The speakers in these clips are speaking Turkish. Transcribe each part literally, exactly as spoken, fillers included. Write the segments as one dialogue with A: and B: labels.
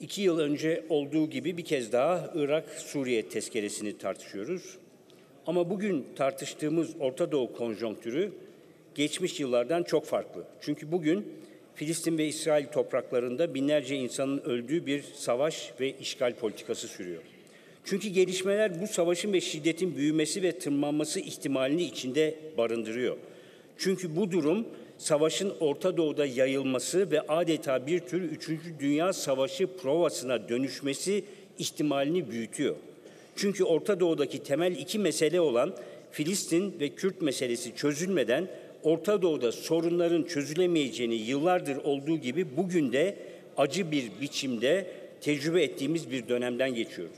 A: İki yıl önce olduğu gibi bir kez daha Irak-Suriye tezkeresini tartışıyoruz. Ama bugün tartıştığımız Orta Doğu konjonktürü geçmiş yıllardan çok farklı. Çünkü bugün Filistin ve İsrail topraklarında binlerce insanın öldüğü bir savaş ve işgal politikası sürüyor. Çünkü gelişmeler bu savaşın ve şiddetin büyümesi ve tırmanması ihtimalini içinde barındırıyor. Çünkü bu durum savaşın Orta Doğu'da yayılması ve adeta bir tür Üçüncü Dünya Savaşı provasına dönüşmesi ihtimalini büyütüyor. Çünkü Orta Doğu'daki temel iki mesele olan Filistin ve Kürt meselesi çözülmeden Orta Doğu'da sorunların çözülemeyeceğini yıllardır olduğu gibi bugün de acı bir biçimde tecrübe ettiğimiz bir dönemden geçiyoruz.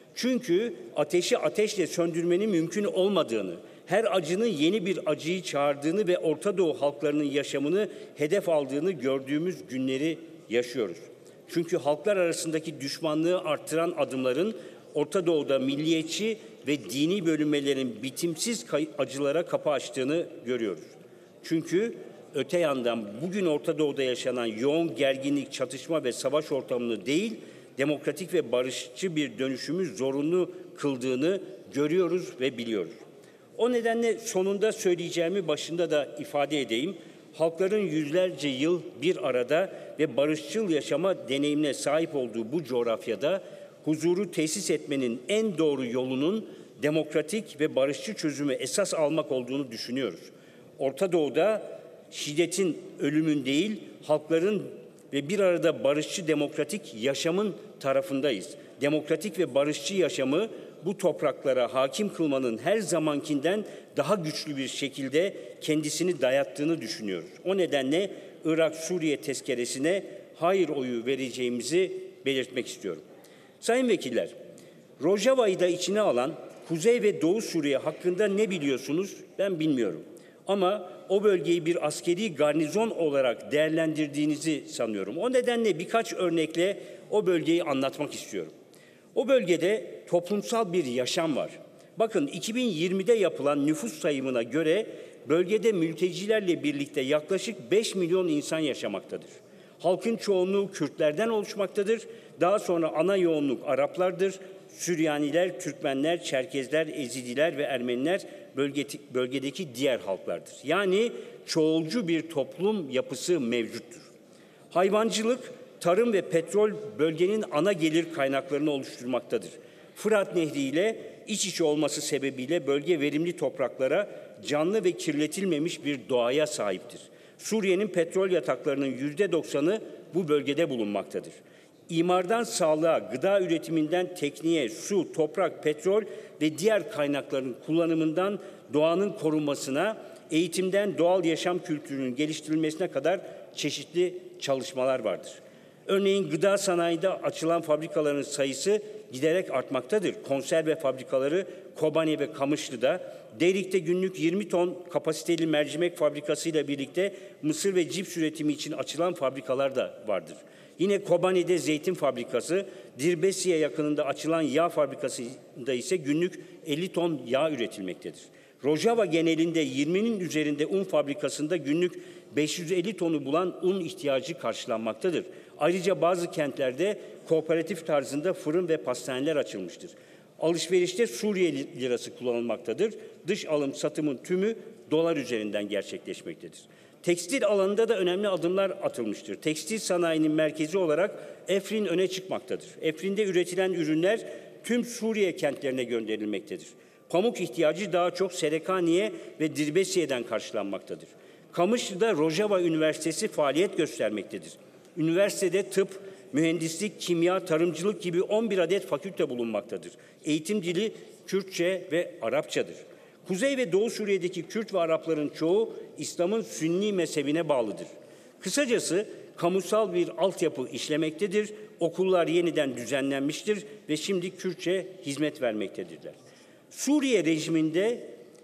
A: Çünkü ateşi ateşle söndürmenin mümkün olmadığını, her acının yeni bir acıyı çağırdığını ve Orta Doğu halklarının yaşamını hedef aldığını gördüğümüz günleri yaşıyoruz. Çünkü halklar arasındaki düşmanlığı arttıran adımların Orta Doğu'da milliyetçi ve dini bölünmelerin bitimsiz acılara kapı açtığını görüyoruz. Çünkü öte yandan bugün Orta Doğu'da yaşanan yoğun gerginlik, çatışma ve savaş ortamını değil, demokratik ve barışçı bir dönüşümü zorunlu kıldığını görüyoruz ve biliyoruz. O nedenle sonunda söyleyeceğimi başında da ifade edeyim. Halkların yüzlerce yıl bir arada ve barışçıl yaşama deneyimine sahip olduğu bu coğrafyada huzuru tesis etmenin en doğru yolunun demokratik ve barışçı çözümü esas almak olduğunu düşünüyoruz. Orta Doğu'da şiddetin, ölümün değil, halkların ve bir arada barışçı demokratik yaşamın tarafındayız. Demokratik ve barışçı yaşamı bu topraklara hakim kılmanın her zamankinden daha güçlü bir şekilde kendisini dayattığını düşünüyoruz. O nedenle Irak-Suriye tezkeresine hayır oyu vereceğimizi belirtmek istiyorum. Sayın vekiller, Rojava'yı da içine alan Kuzey ve Doğu Suriye hakkında ne biliyorsunuz ben bilmiyorum. Ama o bölgeyi bir askeri garnizon olarak değerlendirdiğinizi sanıyorum. O nedenle birkaç örnekle o bölgeyi anlatmak istiyorum. O bölgede toplumsal bir yaşam var. Bakın iki bin yirmide yapılan nüfus sayımına göre bölgede mültecilerle birlikte yaklaşık beş milyon insan yaşamaktadır. Halkın çoğunluğu Kürtlerden oluşmaktadır. Daha sonra ana yoğunluk Araplardır. Süryaniler, Türkmenler, Çerkezler, Ezidiler ve Ermeniler bölgedeki diğer halklardır. Yani çoğulcu bir toplum yapısı mevcuttur. Hayvancılık, tarım ve petrol bölgenin ana gelir kaynaklarını oluşturmaktadır. Fırat Nehri ile iç içe olması sebebiyle bölge verimli topraklara, canlı ve kirletilmemiş bir doğaya sahiptir. Suriye'nin petrol yataklarının yüzde doksanı bu bölgede bulunmaktadır. İmardan sağlığa, gıda üretiminden tekniğe, su, toprak, petrol ve diğer kaynakların kullanımından doğanın korunmasına, eğitimden doğal yaşam kültürünün geliştirilmesine kadar çeşitli çalışmalar vardır. Örneğin gıda sanayinde açılan fabrikaların sayısı giderek artmaktadır. Konserve fabrikaları Kobani ve Kamışlı'da, Derik'te günlük yirmi ton kapasiteli mercimek fabrikasıyla birlikte mısır ve cips üretimi için açılan fabrikalar da vardır. Yine Kobani'de zeytin fabrikası, Dirbesiye yakınında açılan yağ fabrikasında ise günlük elli ton yağ üretilmektedir. Rojava genelinde yirminin üzerinde un fabrikasında günlük beş yüz elli tonu bulan un ihtiyacı karşılanmaktadır. Ayrıca bazı kentlerde kooperatif tarzında fırın ve pastaneler açılmıştır. Alışverişte Suriye lirası kullanılmaktadır. Dış alım satımın tümü dolar üzerinden gerçekleşmektedir. Tekstil alanında da önemli adımlar atılmıştır. Tekstil sanayinin merkezi olarak Efrin öne çıkmaktadır. Efrin'de üretilen ürünler tüm Suriye kentlerine gönderilmektedir. Pamuk ihtiyacı daha çok Serekaniye ve Dirbesiye'den karşılanmaktadır. Kamışlı'da Rojava Üniversitesi faaliyet göstermektedir. Üniversitede tıp, mühendislik, kimya, tarımcılık gibi on bir adet fakülte bulunmaktadır. Eğitim dili Kürtçe ve Arapçadır. Kuzey ve Doğu Suriye'deki Kürt ve Arapların çoğu İslam'ın Sünni mezhebine bağlıdır. Kısacası kamusal bir altyapı işlemektedir, okullar yeniden düzenlenmiştir ve şimdi Kürtçe hizmet vermektedirler. Suriye rejiminde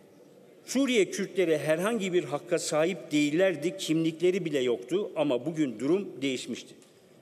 A: Suriye Kürtleri herhangi bir hakka sahip değillerdi, kimlikleri bile yoktu ama bugün durum değişmişti.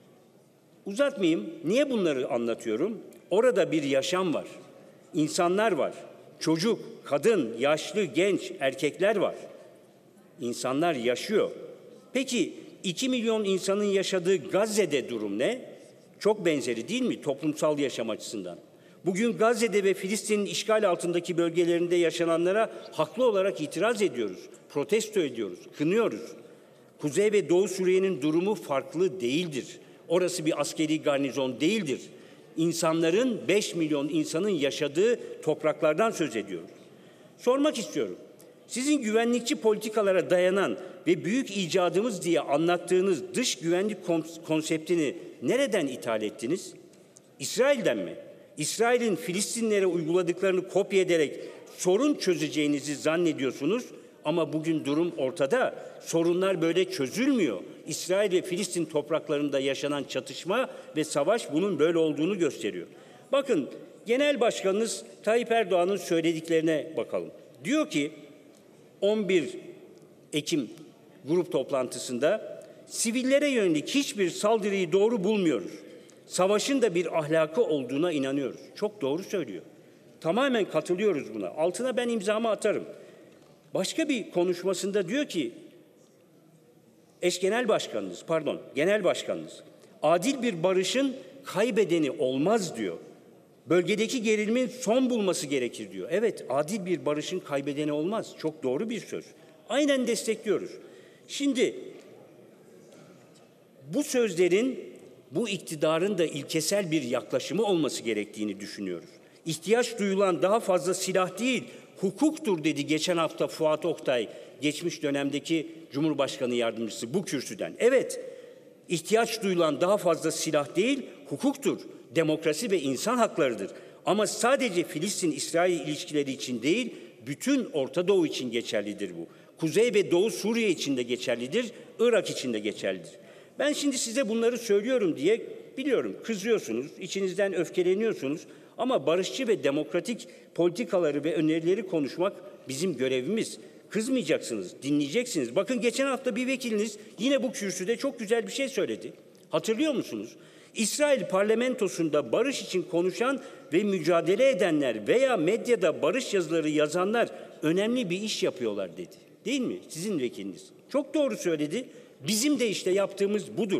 A: Uzatmayayım, niye bunları anlatıyorum? Orada bir yaşam var, insanlar var, çocuk, kadın, yaşlı, genç, erkekler var. İnsanlar yaşıyor. Peki iki milyon insanın yaşadığı Gazze'de durum ne? Çok benzeri değil mi toplumsal yaşam açısından? Bugün Gazze'de ve Filistin'in işgal altındaki bölgelerinde yaşananlara haklı olarak itiraz ediyoruz, protesto ediyoruz, kınıyoruz. Kuzey ve Doğu Suriye'nin durumu farklı değildir. Orası bir askeri garnizon değildir. İnsanların, beş milyon insanın yaşadığı topraklardan söz ediyoruz. Sormak istiyorum. Sizin güvenlikçi politikalara dayanan ve büyük icadımız diye anlattığınız dış güvenlik konseptini nereden ithal ettiniz? İsrail'den mi? İsrail'in Filistinlere uyguladıklarını kopya ederek sorun çözeceğinizi zannediyorsunuz ama bugün durum ortada. Sorunlar böyle çözülmüyor. İsrail ve Filistin topraklarında yaşanan çatışma ve savaş bunun böyle olduğunu gösteriyor. Bakın, Genel Başkanınız Tayyip Erdoğan'ın söylediklerine bakalım. Diyor ki on bir Ekim grup toplantısında sivillere yönelik hiçbir saldırıyı doğru bulmuyoruz. Savaşın da bir ahlakı olduğuna inanıyoruz. Çok doğru söylüyor. Tamamen katılıyoruz buna. Altına ben imzamı atarım. Başka bir konuşmasında diyor ki eş genel başkanınız, pardon, genel başkanınız, adil bir barışın kaybedeni olmaz diyor. Bölgedeki gerilimin son bulması gerekir diyor. Evet, adil bir barışın kaybedeni olmaz. Çok doğru bir söz. Aynen destekliyoruz. Şimdi bu sözlerin, bu iktidarın da ilkesel bir yaklaşımı olması gerektiğini düşünüyoruz. İhtiyaç duyulan daha fazla silah değil, hukuktur dedi geçen hafta Fuat Oktay, geçmiş dönemdeki Cumhurbaşkanı Yardımcısı bu kürsüden. Evet, ihtiyaç duyulan daha fazla silah değil, hukuktur, demokrasi ve insan haklarıdır. Ama sadece Filistin-İsrail ilişkileri için değil, bütün Orta Doğu için geçerlidir bu. Kuzey ve Doğu Suriye için de geçerlidir, Irak için de geçerlidir. Ben şimdi size bunları söylüyorum diye biliyorum, kızıyorsunuz, içinizden öfkeleniyorsunuz ama barışçı ve demokratik politikaları ve önerileri konuşmak bizim görevimiz. Kızmayacaksınız, dinleyeceksiniz. Bakın geçen hafta bir vekiliniz yine bu kürsüde çok güzel bir şey söyledi. Hatırlıyor musunuz? İsrail parlamentosunda barış için konuşan ve mücadele edenler veya medyada barış yazıları yazanlar önemli bir iş yapıyorlar dedi. Değil mi? Sizin vekiliniz. Çok doğru söyledi. Bizim de işte yaptığımız budur.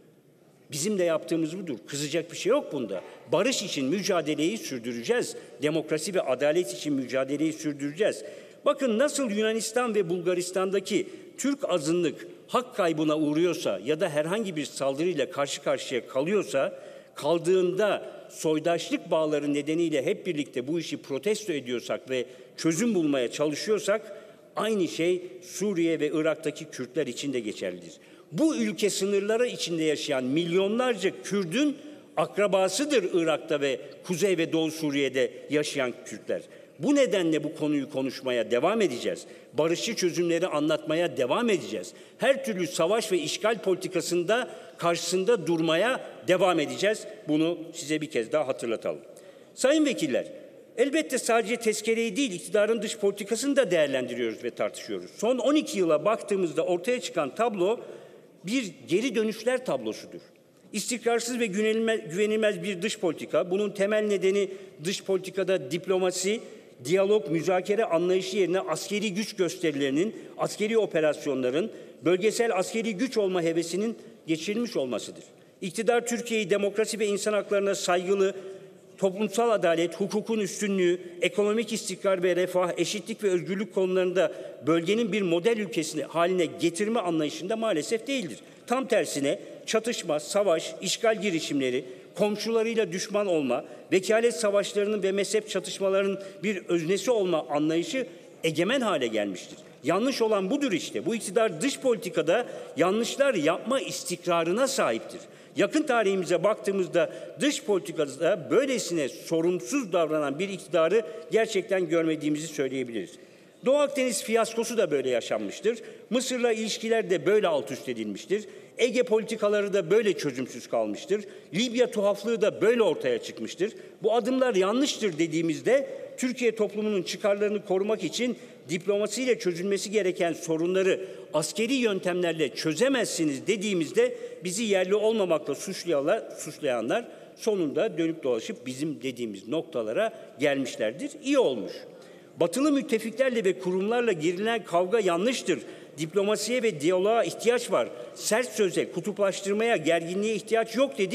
A: Bizim de yaptığımız budur. Kızacak bir şey yok bunda. Barış için mücadeleyi sürdüreceğiz. Demokrasi ve adalet için mücadeleyi sürdüreceğiz. Bakın nasıl Yunanistan ve Bulgaristan'daki Türk azınlık hak kaybına uğruyorsa ya da herhangi bir saldırıyla karşı karşıya kalıyorsa, kaldığında soydaşlık bağları nedeniyle hep birlikte bu işi protesto ediyorsak ve çözüm bulmaya çalışıyorsak, aynı şey Suriye ve Irak'taki Kürtler için de geçerlidir. Bu ülke sınırları içinde yaşayan milyonlarca Kürt'ün akrabasıdır Irak'ta ve Kuzey ve Doğu Suriye'de yaşayan Kürtler. Bu nedenle bu konuyu konuşmaya devam edeceğiz. Barışçı çözümleri anlatmaya devam edeceğiz. Her türlü savaş ve işgal politikasında karşısında durmaya devam edeceğiz. Bunu size bir kez daha hatırlatalım. Sayın vekiller, elbette sadece tezkereyi değil, iktidarın dış politikasını da değerlendiriyoruz ve tartışıyoruz. Son on iki yıla baktığımızda ortaya çıkan tablo bir geri dönüşler tablosudur. İstikrarsız ve güvenilmez bir dış politika, bunun temel nedeni dış politikada diplomasi, diyalog, müzakere anlayışı yerine askeri güç gösterilerinin, askeri operasyonların, bölgesel askeri güç olma hevesinin geçirilmiş olmasıdır. İktidar Türkiye'yi demokrasi ve insan haklarına saygılı, toplumsal adalet, hukukun üstünlüğü, ekonomik istikrar ve refah, eşitlik ve özgürlük konularında bölgenin bir model ülkesi haline getirme anlayışında maalesef değildir. Tam tersine çatışma, savaş, işgal girişimleri, komşularıyla düşman olma, vekalet savaşlarının ve mezhep çatışmalarının bir öznesi olma anlayışı egemen hale gelmiştir. Yanlış olan budur işte. Bu iktidar dış politikada yanlışlar yapma istikrarına sahiptir. Yakın tarihimize baktığımızda dış politikada böylesine sorumsuz davranan bir iktidarı gerçekten görmediğimizi söyleyebiliriz. Doğu Akdeniz fiyaskosu da böyle yaşanmıştır. Mısır'la ilişkiler de böyle alt üst edilmiştir. Ege politikaları da böyle çözümsüz kalmıştır. Libya tuhaflığı da böyle ortaya çıkmıştır. Bu adımlar yanlıştır dediğimizde Türkiye toplumunun çıkarlarını korumak için diplomasiyle çözülmesi gereken sorunları askeri yöntemlerle çözemezsiniz dediğimizde bizi yerli olmamakla suçlayanlar, suçlayanlar sonunda dönüp dolaşıp bizim dediğimiz noktalara gelmişlerdir. İyi olmuş. Batılı müttefiklerle ve kurumlarla girilen kavga yanlıştır. Diplomasiye ve diyaloğa ihtiyaç var. Sert söze, kutuplaştırmaya, gerginliğe ihtiyaç yok dedik.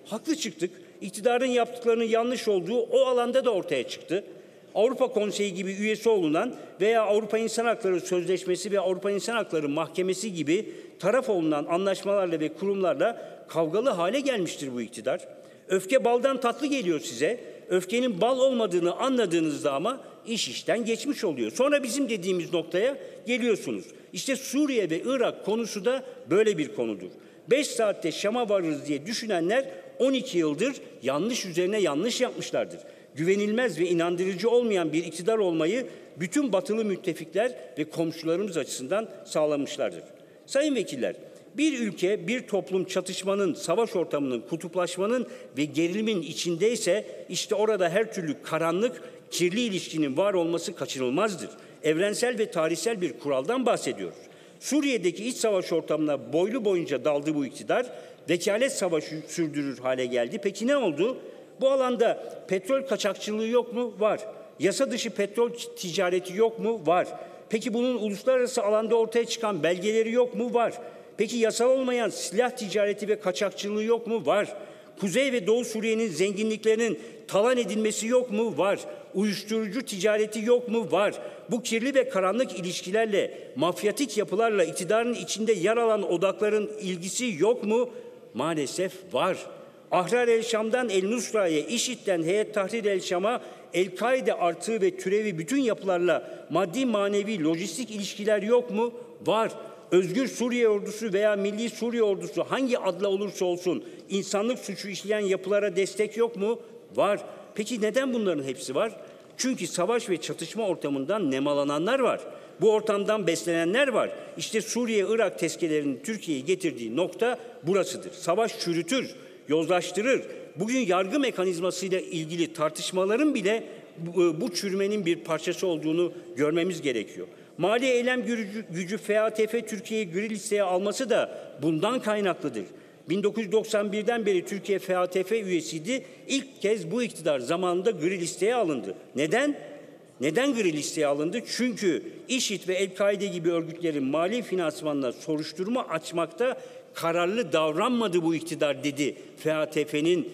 A: Haklı çıktık. İktidarın yaptıklarının yanlış olduğu o alanda da ortaya çıktı. Avrupa Konseyi gibi üyesi olunan veya Avrupa İnsan Hakları Sözleşmesi ve Avrupa İnsan Hakları Mahkemesi gibi taraf olunan anlaşmalarla ve kurumlarla kavgalı hale gelmiştir bu iktidar. Öfke baldan tatlı geliyor size. Öfkenin bal olmadığını anladığınızda ama iş işten geçmiş oluyor. Sonra bizim dediğimiz noktaya geliyorsunuz. İşte Suriye ve Irak konusu da böyle bir konudur. Beş saatte Şam'a varırız diye düşünenler on iki yıldır yanlış üzerine yanlış yapmışlardır. Güvenilmez ve inandırıcı olmayan bir iktidar olmayı bütün batılı müttefikler ve komşularımız açısından sağlamışlardır. Sayın vekiller, bir ülke, bir toplum çatışmanın, savaş ortamının, kutuplaşmanın ve gerilimin içindeyse işte orada her türlü karanlık, kirli ilişkinin var olması kaçınılmazdır. Evrensel ve tarihsel bir kuraldan bahsediyoruz. Suriye'deki iç savaş ortamına boylu boyunca daldı bu iktidar, vekalet savaşı sürdürür hale geldi. Peki ne oldu? Bu alanda petrol kaçakçılığı yok mu? Var. Yasa dışı petrol ticareti yok mu? Var. Peki bunun uluslararası alanda ortaya çıkan belgeleri yok mu? Var. Peki yasal olmayan silah ticareti ve kaçakçılığı yok mu? Var. Kuzey ve Doğu Suriye'nin zenginliklerinin talan edilmesi yok mu? Var. Uyuşturucu ticareti yok mu? Var. Bu kirli ve karanlık ilişkilerle, mafyatik yapılarla iktidarın içinde yer alan odakların ilgisi yok mu? Maalesef var. Ahrar el Şam'dan El Nusra'ya, IŞİD'den Heyet Tahrir el Şam'a, El-Kaide artığı ve türevi bütün yapılarla maddi manevi lojistik ilişkiler yok mu? Var. Özgür Suriye Ordusu veya Milli Suriye Ordusu hangi adla olursa olsun insanlık suçu işleyen yapılara destek yok mu? Var. Peki neden bunların hepsi var? Çünkü savaş ve çatışma ortamından nemalananlar var. Bu ortamdan beslenenler var. İşte Suriye-Irak tezkerelerinin Türkiye'yi getirdiği nokta burasıdır. Savaş çürütür, yozlaştırır. Bugün yargı mekanizmasıyla ilgili tartışmaların bile bu, bu çürümenin bir parçası olduğunu görmemiz gerekiyor. Mali eylem gücü, gücü F A T F Türkiye'yi gri listeye alması da bundan kaynaklıdır. bin dokuz yüz doksan birden beri Türkiye F A T F üyesiydi. İlk kez bu iktidar zamanında gri listeye alındı. Neden? Neden gri listeye alındı? Çünkü IŞİD ve El-Kaide gibi örgütlerin mali finansmanına soruşturma açmakta kararlı davranmadı bu iktidar dedi F A T F'nin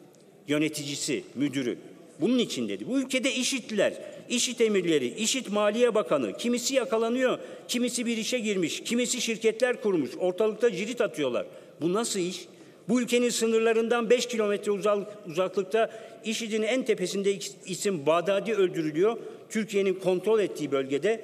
A: yöneticisi, müdürü. Bunun için dedi. Bu ülkede IŞİD'liler, IŞİD emirleri, IŞİD Maliye Bakanı, kimisi yakalanıyor, kimisi bir işe girmiş, kimisi şirketler kurmuş, ortalıkta cirit atıyorlar. Bu nasıl iş? Bu ülkenin sınırlarından beş kilometre uzaklıkta IŞİD'in en tepesinde isim Bağdadi öldürülüyor. Türkiye'nin kontrol ettiği bölgede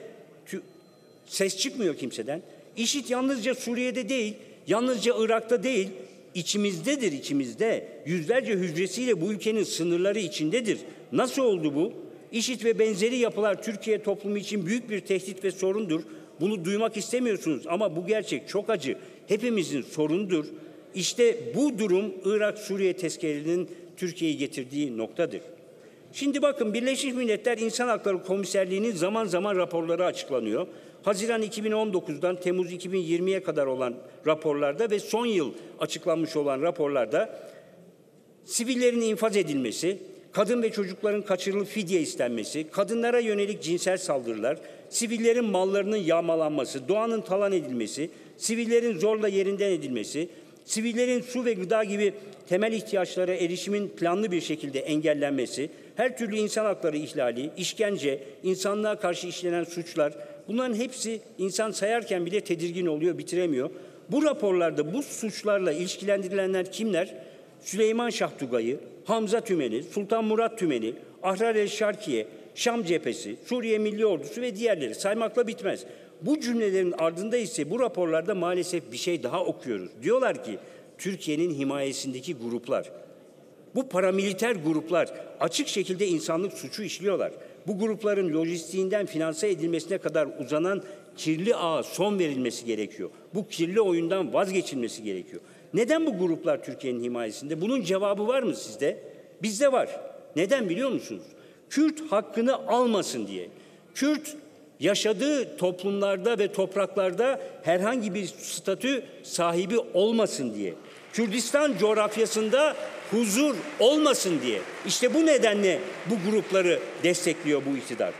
A: ses çıkmıyor kimseden. IŞİD yalnızca Suriye'de değil, yalnızca Irak'ta değil, içimizdedir, içimizde. Yüzlerce hücresiyle bu ülkenin sınırları içindedir. Nasıl oldu bu? IŞİD ve benzeri yapılar Türkiye toplumu için büyük bir tehdit ve sorundur. Bunu duymak istemiyorsunuz ama bu gerçek çok acı. Hepimizin sorunudur. İşte bu durum Irak-Suriye tezkerelerinin Türkiye'yi getirdiği noktadır. Şimdi bakın, Birleşmiş Milletler İnsan Hakları Komiserliği'nin zaman zaman raporları açıklanıyor. Haziran iki bin on dokuzdan Temmuz iki bin yirmiye kadar olan raporlarda ve son yıl açıklanmış olan raporlarda sivillerin infaz edilmesi, kadın ve çocukların kaçırılıp fidye istenmesi, kadınlara yönelik cinsel saldırılar, sivillerin mallarının yağmalanması, doğanın talan edilmesi, sivillerin zorla yerinden edilmesi, sivillerin su ve gıda gibi temel ihtiyaçlara erişimin planlı bir şekilde engellenmesi, her türlü insan hakları ihlali, işkence, insanlığa karşı işlenen suçlar, bunların hepsi insan sayarken bile tedirgin oluyor, bitiremiyor. Bu raporlarda bu suçlarla ilişkilendirilenler kimler? Süleyman Şah Tugay'ı, Hamza Tümeni, Sultan Murat Tümeni, Ahrar el-Şarkiye, Şam Cephesi, Suriye Milli Ordusu ve diğerleri saymakla bitmez. Bu cümlelerin ardında ise bu raporlarda maalesef bir şey daha okuyoruz. Diyorlar ki Türkiye'nin himayesindeki gruplar, bu paramiliter gruplar açık şekilde insanlık suçu işliyorlar. Bu grupların lojistiğinden finanse edilmesine kadar uzanan kirli ağa son verilmesi gerekiyor. Bu kirli oyundan vazgeçilmesi gerekiyor. Neden bu gruplar Türkiye'nin himayesinde? Bunun cevabı var mı sizde? Bizde var. Neden biliyor musunuz? Kürt hakkını almasın diye. Kürt yaşadığı toplumlarda ve topraklarda herhangi bir statü sahibi olmasın diye. Kürdistan coğrafyasında huzur olmasın diye. İşte bu nedenle bu grupları destekliyor bu iktidar.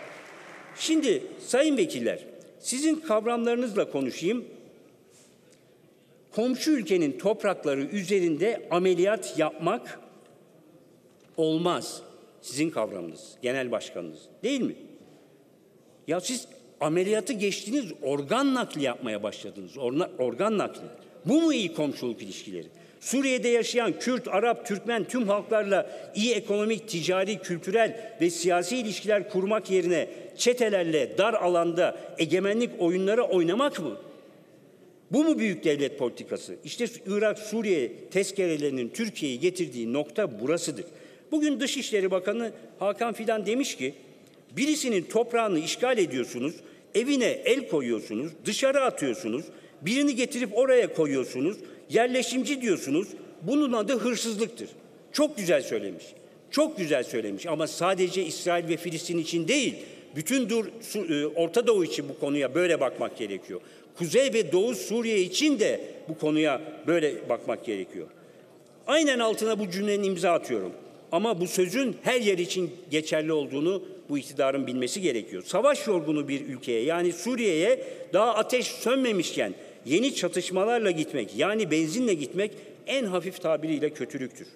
A: Şimdi sayın vekiller, sizin kavramlarınızla konuşayım. Komşu ülkenin toprakları üzerinde ameliyat yapmak olmaz. Sizin kavramınız, genel başkanınız, değil mi? Ya siz ameliyatı geçtiniz, organ nakli yapmaya başladınız. Orna, organ nakli. Bu mu iyi komşuluk ilişkileri? Suriye'de yaşayan Kürt, Arap, Türkmen tüm halklarla iyi ekonomik, ticari, kültürel ve siyasi ilişkiler kurmak yerine çetelerle dar alanda egemenlik oyunları oynamak mı? Bu mu büyük devlet politikası? İşte Irak, Suriye tezkerelerinin Türkiye'yi getirdiği nokta burasıdır. Bugün Dışişleri Bakanı Hakan Fidan demiş ki, birisinin toprağını işgal ediyorsunuz, evine el koyuyorsunuz, dışarı atıyorsunuz, birini getirip oraya koyuyorsunuz, yerleşimci diyorsunuz, bunun adı hırsızlıktır. Çok güzel söylemiş, çok güzel söylemiş ama sadece İsrail ve Filistin için değil, bütün dur, Orta Doğu için bu konuya böyle bakmak gerekiyor. Kuzey ve Doğu Suriye için de bu konuya böyle bakmak gerekiyor. Aynen altına bu cümlenin imza atıyorum. Ama bu sözün her yer için geçerli olduğunu bu iktidarın bilmesi gerekiyor. Savaş yorgunu bir ülkeye, yani Suriye'ye, daha ateş sönmemişken yeni çatışmalarla gitmek, yani benzinle gitmek en hafif tabiriyle kötülüktür.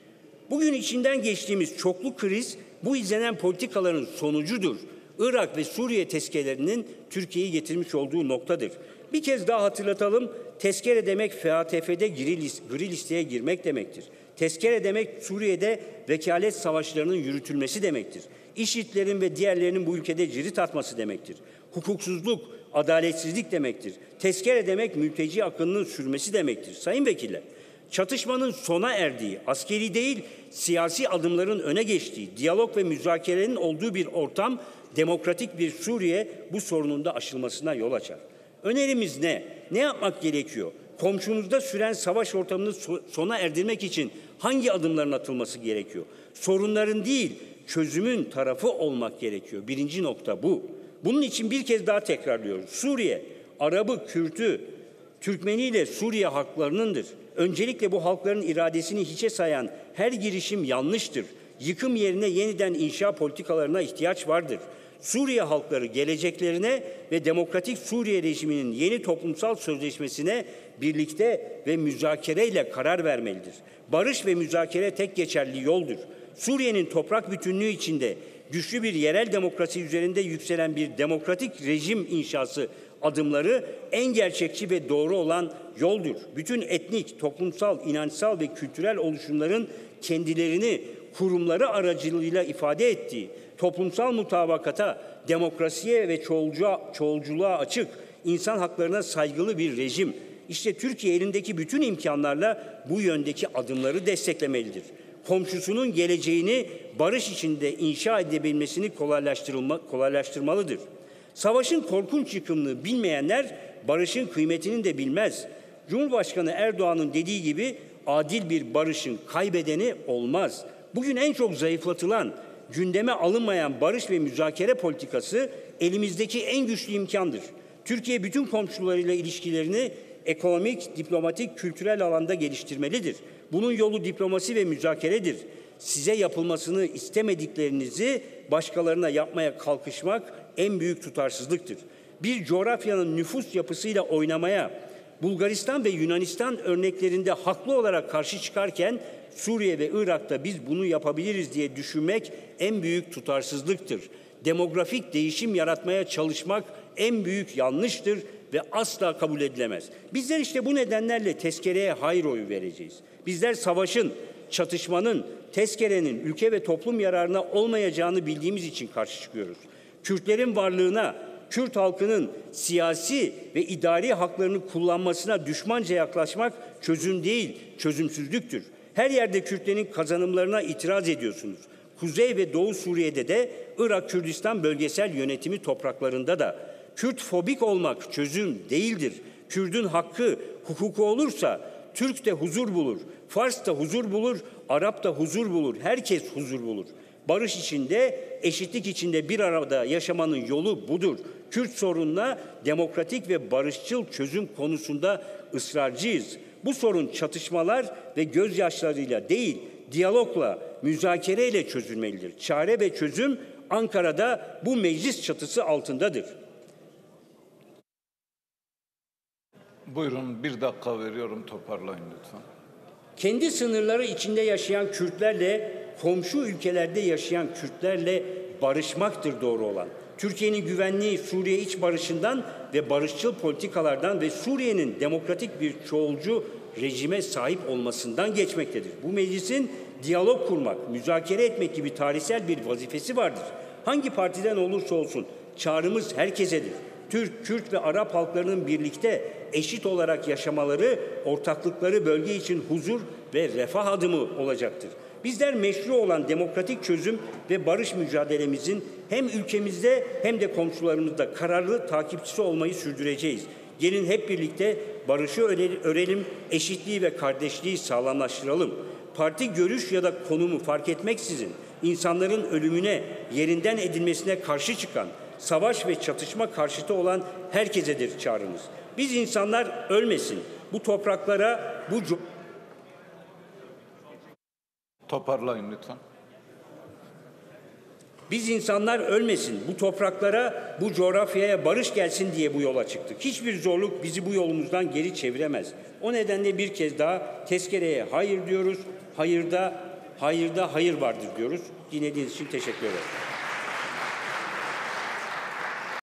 A: Bugün içinden geçtiğimiz çoklu kriz bu izlenen politikaların sonucudur. Irak ve Suriye tezkerelerinin Türkiye'yi getirmiş olduğu noktadır. Bir kez daha hatırlatalım, tezkere demek F A T F'de gri listeye girmek demektir. Tezkere demek Suriye'de vekalet savaşlarının yürütülmesi demektir. İŞİD'lerin ve diğerlerinin bu ülkede cirit atması demektir. Hukuksuzluk, adaletsizlik demektir. Tezkere demek mülteci akınının sürmesi demektir. Sayın vekiller, çatışmanın sona erdiği, askeri değil siyasi adımların öne geçtiği, diyalog ve müzakerenin olduğu bir ortam, demokratik bir Suriye bu sorunun da aşılmasına yol açar. Önerimiz ne? Ne yapmak gerekiyor? Komşumuzda süren savaş ortamını sona erdirmek için hangi adımların atılması gerekiyor? Sorunların değil, çözümün tarafı olmak gerekiyor. Birinci nokta bu. Bunun için bir kez daha tekrarlıyoruz. Suriye, Arabı, Kürt'ü, Türkmeniyle Suriye halklarınındır. Öncelikle bu halkların iradesini hiçe sayan her girişim yanlıştır. Yıkım yerine yeniden inşa politikalarına ihtiyaç vardır. Suriye halkları geleceklerine ve demokratik Suriye rejiminin yeni toplumsal sözleşmesine birlikte ve müzakereyle karar vermelidir. Barış ve müzakere tek geçerli yoldur. Suriye'nin toprak bütünlüğü içinde güçlü bir yerel demokrasi üzerinde yükselen bir demokratik rejim inşası adımları en gerçekçi ve doğru olan yoldur. Bütün etnik, toplumsal, inançsal ve kültürel oluşumların kendilerini kurumları aracılığıyla ifade ettiği, toplumsal mutabakata, demokrasiye ve çoğulcuğa, çoğulculuğa açık, insan haklarına saygılı bir rejim. İşte Türkiye elindeki bütün imkanlarla bu yöndeki adımları desteklemelidir. Komşusunun geleceğini barış içinde inşa edebilmesini kolaylaştırılma, kolaylaştırmalıdır. Savaşın korkunç yıkımını bilmeyenler barışın kıymetini de bilmez. Cumhurbaşkanı Erdoğan'ın dediği gibi adil bir barışın kaybedeni olmaz. Bugün en çok zayıflatılan, gündeme alınmayan barış ve müzakere politikası elimizdeki en güçlü imkandır. Türkiye bütün komşularıyla ilişkilerini ekonomik, diplomatik, kültürel alanda geliştirmelidir. Bunun yolu diplomasi ve müzakeredir. Size yapılmasını istemediklerinizi başkalarına yapmaya kalkışmak en büyük tutarsızlıktır. Bir coğrafyanın nüfus yapısıyla oynamaya, Bulgaristan ve Yunanistan örneklerinde haklı olarak karşı çıkarken Suriye ve Irak'ta biz bunu yapabiliriz diye düşünmek en büyük tutarsızlıktır. Demografik değişim yaratmaya çalışmak en büyük yanlıştır ve asla kabul edilemez. Bizler işte bu nedenlerle tezkereye hayır oyu vereceğiz. Bizler savaşın, çatışmanın, tezkerenin ülke ve toplum yararına olmayacağını bildiğimiz için karşı çıkıyoruz. Kürtlerin varlığına, Kürt halkının siyasi ve idari haklarını kullanmasına düşmanca yaklaşmak çözüm değil, çözümsüzlüktür. Her yerde Kürtlerin kazanımlarına itiraz ediyorsunuz. Kuzey ve Doğu Suriye'de de, Irak Kürdistan bölgesel yönetimi topraklarında da. Kürt fobik olmak çözüm değildir. Kürt'ün hakkı, hukuku olursa Türk de huzur bulur, Fars da huzur bulur, Arap da huzur bulur, herkes huzur bulur. Barış içinde, eşitlik içinde bir arada yaşamanın yolu budur. Kürt sorununa demokratik ve barışçıl çözüm konusunda ısrarcıyız. Bu sorun çatışmalar ve gözyaşlarıyla değil, diyalogla, müzakereyle çözülmelidir. Çare ve çözüm Ankara'da bu meclis çatısı altındadır.
B: Buyurun, bir dakika veriyorum, toparlayın lütfen.
A: Kendi sınırları içinde yaşayan Kürtlerle, komşu ülkelerde yaşayan Kürtlerle barışmaktır doğru olan. Türkiye'nin güvenliği Suriye iç barışından ve barışçıl politikalardan ve Suriye'nin demokratik bir çoğulcu rejime sahip olmasından geçmektedir. Bu meclisin diyalog kurmak, müzakere etmek gibi tarihsel bir vazifesi vardır. Hangi partiden olursa olsun çağrımız herkesedir. Türk, Kürt ve Arap halklarının birlikte eşit olarak yaşamaları, ortaklıkları bölge için huzur ve refah adımı olacaktır. Bizler meşru olan demokratik çözüm ve barış mücadelemizin hem ülkemizde hem de komşularımızda kararlı takipçisi olmayı sürdüreceğiz. Gelin hep birlikte barışı örelim, eşitliği ve kardeşliği sağlamlaştıralım. Parti görüş ya da konumu fark etmeksizin insanların ölümüne, yerinden edilmesine karşı çıkan, savaş ve çatışma karşıtı olan herkesedir çağrımız. Biz insanlar ölmesin, bu topraklara, bu
B: Toparlayın lütfen.
A: Biz insanlar ölmesin, bu topraklara, bu coğrafyaya barış gelsin diye bu yola çıktık. Hiçbir zorluk bizi bu yolumuzdan geri çeviremez. O nedenle bir kez daha tezkereye hayır diyoruz, hayırda, hayırda hayır vardır diyoruz. Dinlediğiniz için teşekkür ederim.